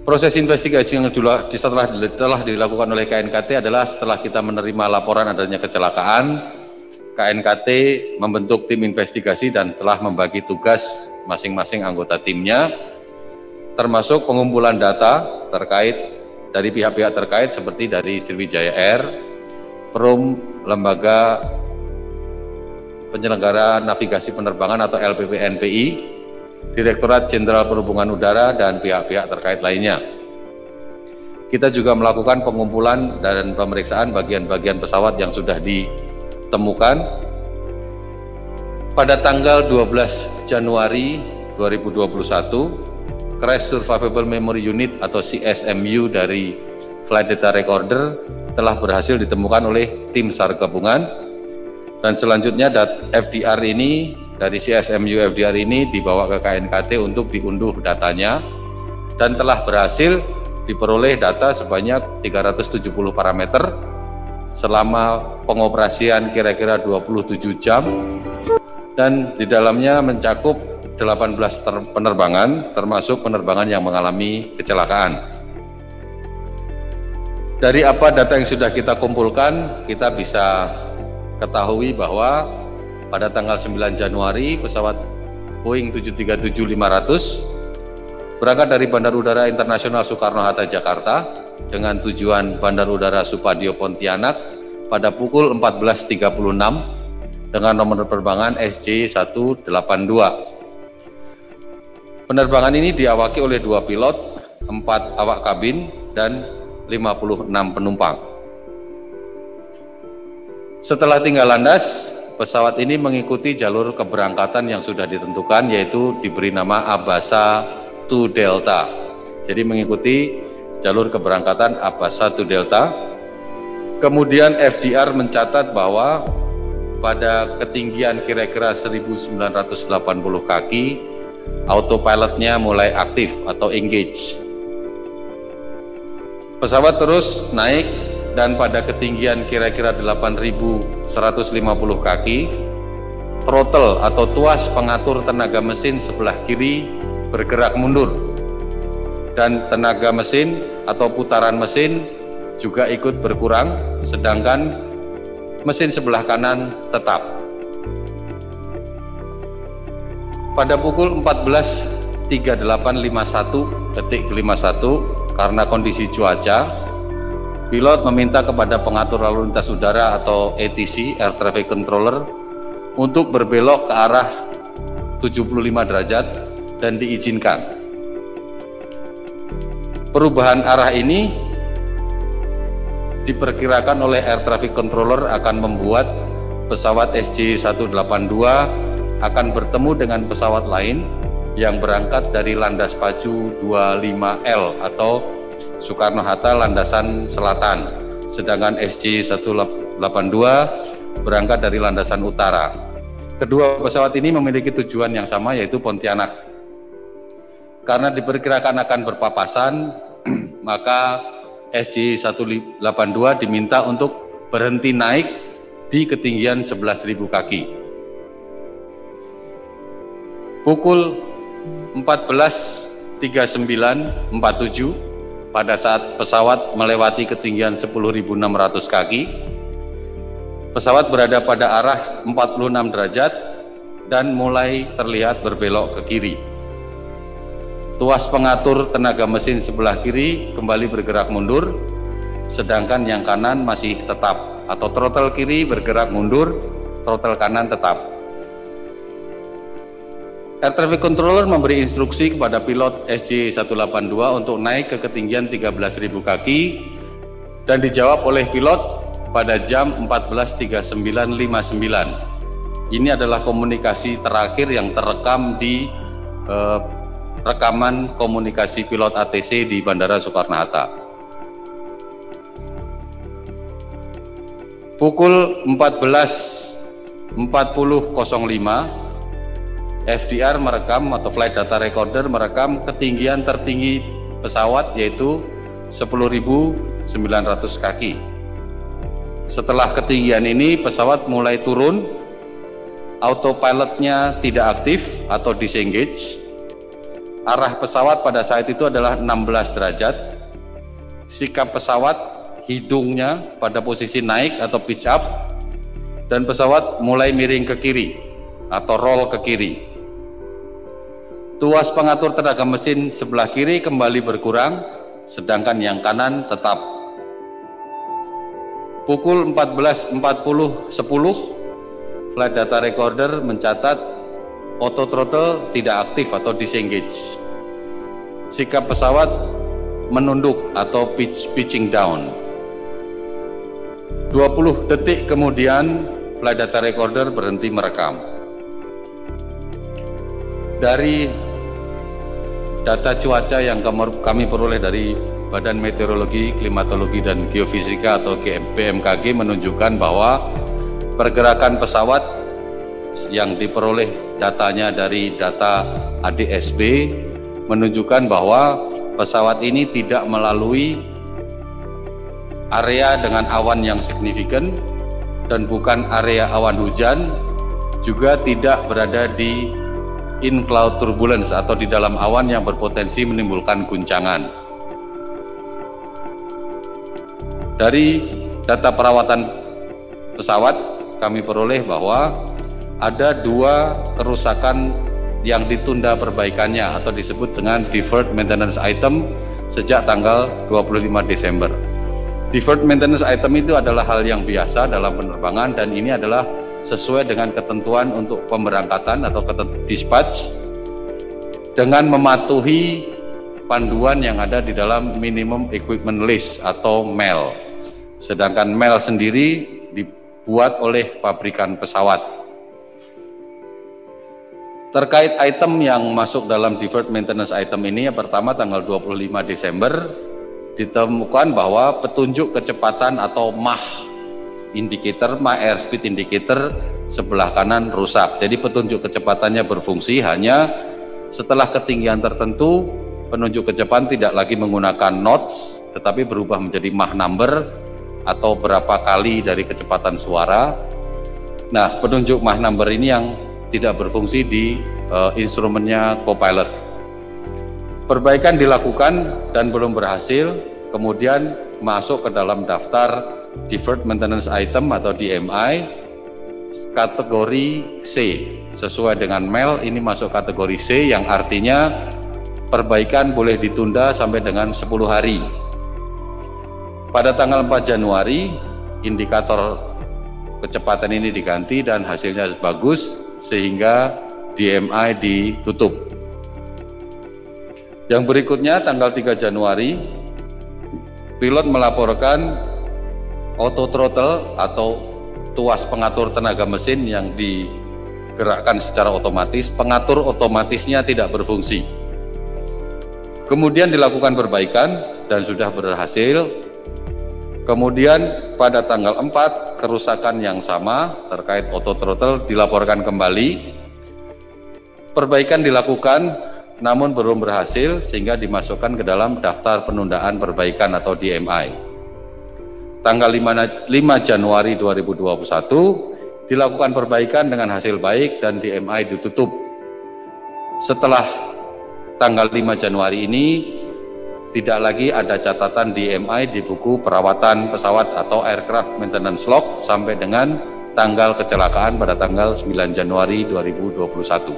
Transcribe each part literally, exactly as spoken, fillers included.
Proses investigasi yang telah, setelah, telah dilakukan oleh K N K T adalah setelah kita menerima laporan adanya kecelakaan, K N K T membentuk tim investigasi dan telah membagi tugas masing-masing anggota timnya, termasuk pengumpulan data terkait dari pihak-pihak terkait seperti dari Sriwijaya Air, Perum, Lembaga Penyelenggara Navigasi Penerbangan atau L P P N P I, Direktorat Jenderal Perhubungan Udara, dan pihak-pihak terkait lainnya. Kita juga melakukan pengumpulan dan pemeriksaan bagian-bagian pesawat yang sudah ditemukan. Pada tanggal dua belas Januari dua ribu dua puluh satu, Crash Survivable Memory Unit atau C S M U dari Flight Data Recorder telah berhasil ditemukan oleh tim SAR gabungan, dan selanjutnya F D R ini dari C S M U F D R ini dibawa ke K N K T untuk diunduh datanya, dan telah berhasil diperoleh data sebanyak tiga ratus tujuh puluh parameter selama pengoperasian kira-kira dua puluh tujuh jam, dan di dalamnya mencakup delapan belas penerbangan termasuk penerbangan yang mengalami kecelakaan. Dari apa data yang sudah kita kumpulkan, kita bisa ketahui bahwa pada tanggal sembilan Januari pesawat Boeing tujuh tiga tujuh lima ratus berangkat dari Bandar Udara Internasional Soekarno-Hatta Jakarta dengan tujuan Bandar Udara Supadio Pontianak pada pukul empat belas tiga puluh enam dengan nomor penerbangan S J seratus delapan puluh dua. Penerbangan ini diawaki oleh dua pilot, empat awak kabin, dan lima puluh enam penumpang. Setelah tinggal landas, pesawat ini mengikuti jalur keberangkatan yang sudah ditentukan, yaitu diberi nama Abasa dua Delta. Jadi mengikuti jalur keberangkatan Abasa dua Delta. Kemudian F D R mencatat bahwa pada ketinggian kira-kira seribu sembilan ratus delapan puluh kaki, autopilotnya mulai aktif atau engage. Pesawat terus naik, dan pada ketinggian kira-kira delapan ribu seratus lima puluh kaki, throttle atau tuas pengatur tenaga mesin sebelah kiri bergerak mundur, dan tenaga mesin atau putaran mesin juga ikut berkurang, sedangkan mesin sebelah kanan tetap. Pada pukul empat belas tiga puluh delapan lima puluh satu detik lima puluh satu, karena kondisi cuaca, pilot meminta kepada pengatur lalu lintas udara atau A T C, Air Traffic Controller, untuk berbelok ke arah tujuh puluh lima derajat dan diizinkan. Perubahan arah ini diperkirakan oleh Air Traffic Controller akan membuat pesawat S J seratus delapan puluh dua akan bertemu dengan pesawat lain yang berangkat dari landas pacu dua puluh lima L atau Soekarno-Hatta landasan selatan, sedangkan S J seratus delapan puluh dua berangkat dari landasan utara. Kedua pesawat ini memiliki tujuan yang sama, yaitu Pontianak. Karena diperkirakan akan berpapasan, maka S J seratus delapan puluh dua diminta untuk berhenti naik di ketinggian sebelas ribu kaki. Pukul empat belas tiga puluh sembilan empat puluh tujuh, pada saat pesawat melewati ketinggian sepuluh ribu enam ratus kaki, pesawat berada pada arah empat puluh enam derajat dan mulai terlihat berbelok ke kiri. Tuas pengatur tenaga mesin sebelah kiri kembali bergerak mundur, sedangkan yang kanan masih tetap, atau throttle kiri bergerak mundur, throttle kanan tetap. Air Traffic Controller memberi instruksi kepada pilot S J seratus delapan puluh dua untuk naik ke ketinggian tiga belas ribu kaki, dan dijawab oleh pilot pada jam empat belas tiga puluh sembilan lima puluh sembilan. Ini adalah komunikasi terakhir yang terekam di eh, rekaman komunikasi pilot A T C di Bandara Soekarno-Hatta. Pukul empat belas empat puluh lima, F D R merekam atau Flight Data Recorder merekam ketinggian tertinggi pesawat, yaitu sepuluh ribu sembilan ratus kaki. Setelah ketinggian ini pesawat mulai turun, autopilotnya tidak aktif atau disengage, Arah pesawat pada saat itu adalah enam belas derajat. Sikap pesawat, hidungnya pada posisi naik atau pitch up, dan pesawat mulai miring ke kiri atau roll ke kiri. Tuas pengatur tenaga mesin sebelah kiri kembali berkurang, sedangkan yang kanan tetap. Pukul empat belas empat puluh sepuluh, flight data recorder mencatat auto throttle tidak aktif atau disengage. Sikap pesawat menunduk atau pitch, pitching down. dua puluh detik kemudian flight data recorder berhenti merekam. Dari data cuaca yang kami peroleh dari Badan Meteorologi, Klimatologi dan Geofisika atau B M K G menunjukkan bahwa pergerakan pesawat yang diperoleh datanya dari data A D S B menunjukkan bahwa pesawat ini tidak melalui area dengan awan yang signifikan dan bukan area awan hujan, juga tidak berada di in cloud turbulence atau di dalam awan yang berpotensi menimbulkan guncangan. Dari data perawatan pesawat kami peroleh bahwa ada dua kerusakan yang ditunda perbaikannya atau disebut dengan deferred maintenance item sejak tanggal dua puluh lima Desember. Deferred maintenance item itu adalah hal yang biasa dalam penerbangan dan ini adalah sesuai dengan ketentuan untuk pemberangkatan atau dispatch dengan mematuhi panduan yang ada di dalam minimum equipment list atau M E L. Sedangkan M E L sendiri dibuat oleh pabrikan pesawat. Terkait item yang masuk dalam deferred maintenance item ini, yang pertama tanggal dua puluh lima Desember ditemukan bahwa petunjuk kecepatan atau Mach indicator, Mach airspeed indicator sebelah kanan rusak. Jadi petunjuk kecepatannya berfungsi hanya setelah ketinggian tertentu, penunjuk kecepatan tidak lagi menggunakan knots tetapi berubah menjadi Mach number atau berapa kali dari kecepatan suara. Nah, penunjuk Mach number ini yang tidak berfungsi di uh, instrumennya co-pilot. Perbaikan dilakukan dan belum berhasil, kemudian masuk ke dalam daftar Deferred Maintenance Item atau D M I kategori C. Sesuai dengan M E L ini masuk kategori C yang artinya perbaikan boleh ditunda sampai dengan sepuluh hari. Pada tanggal empat Januari, indikator kecepatan ini diganti dan hasilnya bagus, sehingga D M I ditutup. Yang berikutnya tanggal tiga Januari, pilot melaporkan auto throttle atau tuas pengatur tenaga mesin yang digerakkan secara otomatis, pengatur otomatisnya tidak berfungsi. Kemudian dilakukan perbaikan dan sudah berhasil. Kemudian pada tanggal empat, kerusakan yang sama terkait auto throttle dilaporkan kembali. Perbaikan dilakukan namun belum berhasil sehingga dimasukkan ke dalam daftar penundaan perbaikan atau D M I. Tanggal lima Januari dua ribu dua puluh satu dilakukan perbaikan dengan hasil baik dan D M I ditutup. Setelah tanggal lima Januari ini tidak lagi ada catatan D M I di buku perawatan pesawat atau aircraft maintenance log sampai dengan tanggal kecelakaan pada tanggal sembilan Januari dua ribu dua puluh satu.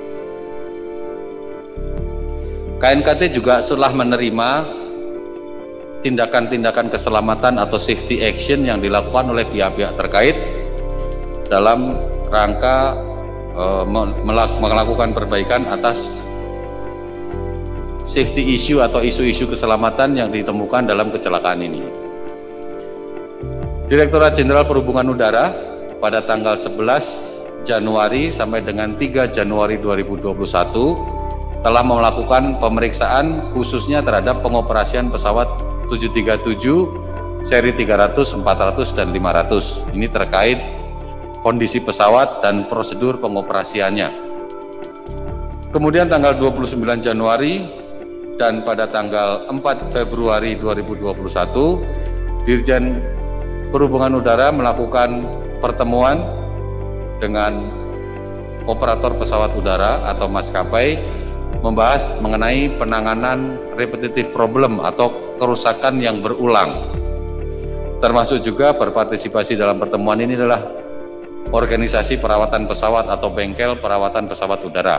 K N K T juga telah menerima tindakan-tindakan keselamatan atau safety action yang dilakukan oleh pihak-pihak terkait dalam rangka e, melakukan perbaikan atas safety issue atau isu-isu keselamatan yang ditemukan dalam kecelakaan ini. Direktorat Jenderal Perhubungan Udara pada tanggal sebelas Januari sampai dengan tiga Januari dua ribu dua puluh satu telah melakukan pemeriksaan khususnya terhadap pengoperasian pesawat tujuh tiga tujuh seri tiga ratus, empat ratus dan lima ratus. Ini terkait kondisi pesawat dan prosedur pengoperasiannya. Kemudian tanggal dua puluh sembilan Januari dan pada tanggal empat Februari dua ribu dua puluh satu, Dirjen Perhubungan Udara melakukan pertemuan dengan operator pesawat udara atau maskapai membahas mengenai penanganan repetitive problem atau kerusakan yang berulang. Termasuk juga berpartisipasi dalam pertemuan ini adalah organisasi perawatan pesawat atau bengkel perawatan pesawat udara.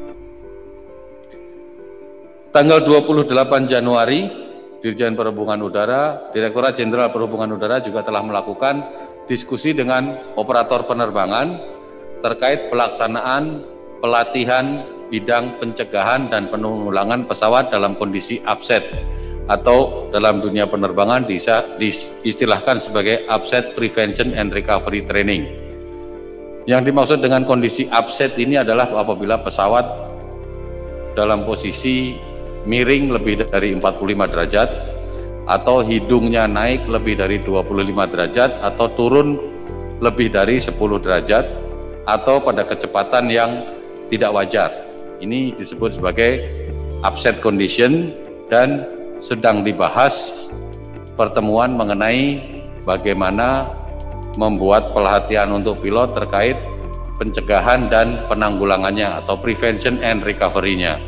Tanggal dua puluh delapan Januari, Dirjen Perhubungan Udara, Direktorat Jenderal Perhubungan Udara juga telah melakukan diskusi dengan operator penerbangan terkait pelaksanaan pelatihan bidang pencegahan dan penanggulangan pesawat dalam kondisi upset atau dalam dunia penerbangan diistilahkan sebagai Upset Prevention and Recovery Training. Yang dimaksud dengan kondisi upset ini adalah apabila pesawat dalam posisi miring lebih dari empat puluh lima derajat, atau hidungnya naik lebih dari dua puluh lima derajat, atau turun lebih dari sepuluh derajat, atau pada kecepatan yang tidak wajar. Ini disebut sebagai upset condition, dan sedang dibahas pertemuan mengenai bagaimana membuat pelatihan untuk pilot terkait pencegahan dan penanggulangannya atau prevention and recovery-nya.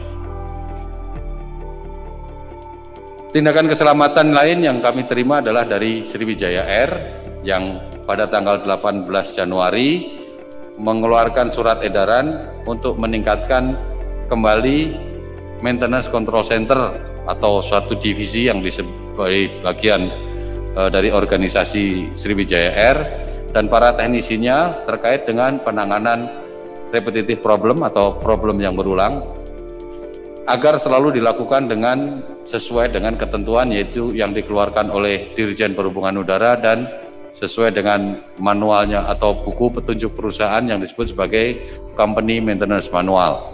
Tindakan keselamatan lain yang kami terima adalah dari Sriwijaya Air yang pada tanggal delapan belas Januari mengeluarkan surat edaran untuk meningkatkan kembali maintenance control center atau suatu divisi yang disebut bagian e, dari organisasi Sriwijaya Air dan para teknisinya terkait dengan penanganan repetitive problem atau problem yang berulang, agar selalu dilakukan dengan sesuai dengan ketentuan yaitu yang dikeluarkan oleh Dirjen Perhubungan Udara dan sesuai dengan manualnya atau buku petunjuk perusahaan yang disebut sebagai Company Maintenance Manual.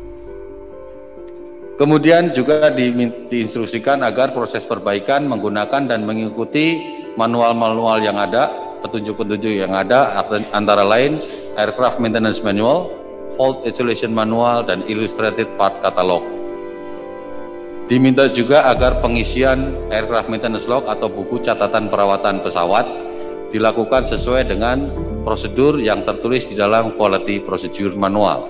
Kemudian juga di, diinstruksikan agar proses perbaikan menggunakan dan mengikuti manual-manual yang ada, petunjuk-petunjuk yang ada, antara lain Aircraft Maintenance Manual, Fault Isolation Manual, dan Illustrated Part Catalog. Diminta juga agar pengisian Aircraft Maintenance Log atau buku catatan perawatan pesawat dilakukan sesuai dengan prosedur yang tertulis di dalam Quality Procedure Manual.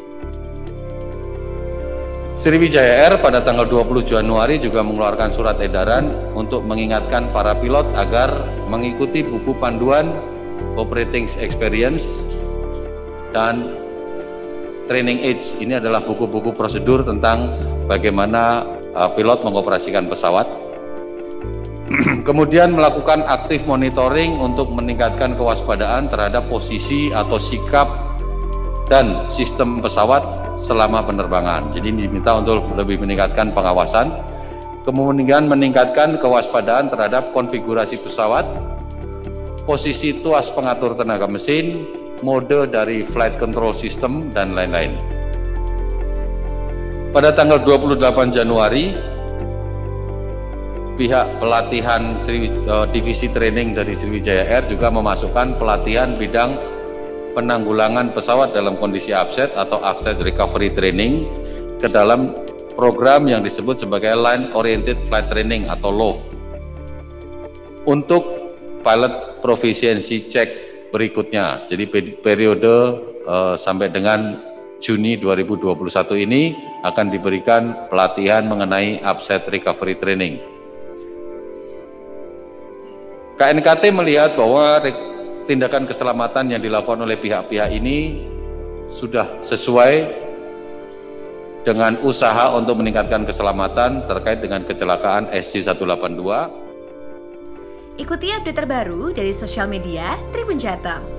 Sriwijaya Air pada tanggal dua puluh Januari juga mengeluarkan surat edaran untuk mengingatkan para pilot agar mengikuti buku panduan Operating Experience dan Training Aids. Ini adalah buku-buku prosedur tentang bagaimana uh, pilot mengoperasikan pesawat. Kemudian melakukan aktif monitoring untuk meningkatkan kewaspadaan terhadap posisi atau sikap dan sistem pesawat selama penerbangan. Jadi diminta untuk lebih meningkatkan pengawasan, kemudian meningkatkan kewaspadaan terhadap konfigurasi pesawat, posisi tuas pengatur tenaga mesin, mode dari flight control system, dan lain-lain. Pada tanggal dua puluh delapan Januari, pihak pelatihan Sri, uh, divisi training dari Sriwijaya Air juga memasukkan pelatihan bidang penanggulangan pesawat dalam kondisi upset atau upset recovery training ke dalam program yang disebut sebagai Line Oriented Flight Training atau L O F untuk pilot proficiency check berikutnya. Jadi periode uh, sampai dengan Juni dua ribu dua puluh satu ini akan diberikan pelatihan mengenai upset recovery training. K N K T melihat bahwa tindakan keselamatan yang dilakukan oleh pihak-pihak ini sudah sesuai dengan usaha untuk meningkatkan keselamatan terkait dengan kecelakaan S C seratus delapan puluh dua. Ikuti update terbaru dari sosial media Tribun Jateng.